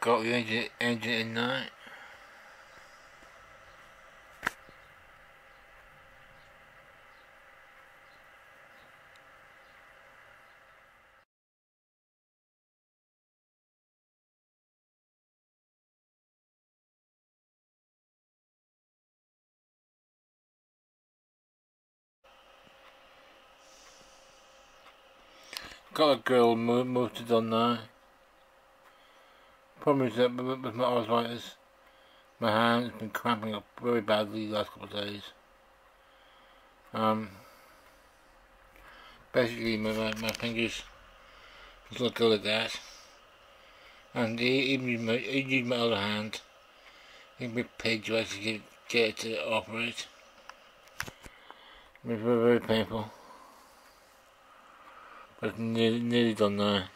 got the engine in now. Got a grill motored on now. Problem is that with my arthritis, my hand's been cramping up very badly the last couple of days. Basically my fingers just not go like that. And even use my other hand. It can be pig to actually get it to operate. It's very, very painful. But it's nearly done now.